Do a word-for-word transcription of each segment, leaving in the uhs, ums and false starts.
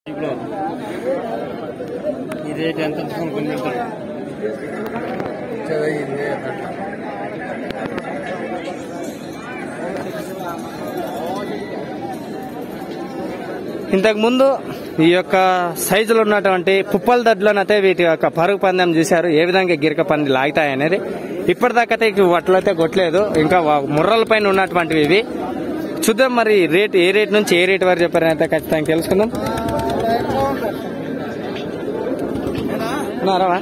ఇదైతే ఎంత కొనుక్కుంటారు ఇంతకు ముందు ఈ యొక్క సైజులో ఉన్నటువంటి పుప్పల దడ్లోనైతే వీటి యొక్క పరుగు పందెం చూశారు, ఏ విధంగా గిరక పంది లాగుతాయి అనేది. ఇప్పటిదాకైతే వట్లయితే కొట్టలేదు, ఇంకా ముర్రల పైన ఉన్నటువంటివి ఇవి. చూద్దాం మరి రేట్ ఏ రేట్ నుంచి ఏ రేట్ వరకు చెప్పారని అయితే ఖచ్చితంగా తెలుసుకుందాం. రావా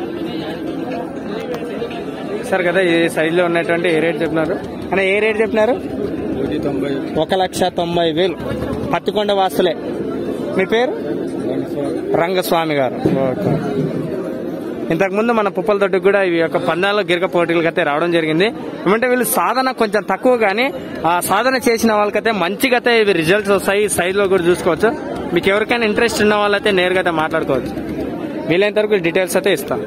సార్ కదా ఈ సైజ్ లో ఉన్నటువంటి ఏ రేట్ చెప్పినారు అని ఏ రేట్ చెప్పినారు? ఒక లక్ష తొంభై వేలు పత్తికొండ వాసులే. మీ పేరు? రంగస్వామి గారు. ఓకే. ఇంతకుముందు మన పుప్పల తోటికి కూడా ఈ యొక్క పందాల గిరక పోటీలకు అయితే రావడం జరిగింది. ఏమంటే వీళ్ళు సాధన కొంచెం తక్కువ, కానీ ఆ సాధన చేసిన వాళ్ళకైతే మంచిగా అయితే ఇవి రిజల్ట్స్ వస్తాయి. సైజ్ లో కూడా చూసుకోవచ్చు. మీకు ఎవరికైనా ఇంట్రెస్ట్ ఉన్న వాళ్ళైతే నేరుగా అయితే మాట్లాడుకోవచ్చు. వీలైనంత వరకు డీటెయిల్స్ అయితే ఇస్తాం.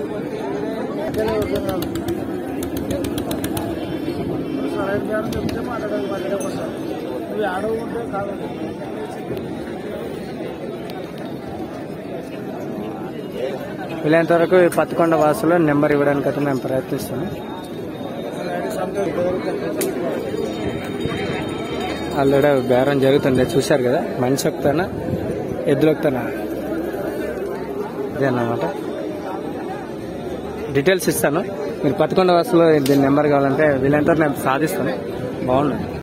వీలైనంత వరకు పత్తికొండ వాసులో నెంబర్ ఇవ్వడానికి అయితే మేము ప్రయత్నిస్తాము. ఆల్రెడీ బేరం జరుగుతుంది, చూశారు కదా. మనిషి ఒకతానా ఎద్దులు ఒకతానా ఇదేనమాట. డీటెయిల్స్ ఇస్తాను. మీరు పత్తికొండ వాసులో దీని నెంబర్ కావాలంటే వీలైనంత వరకు నేను సాధిస్తాను. బాగున్నాయి.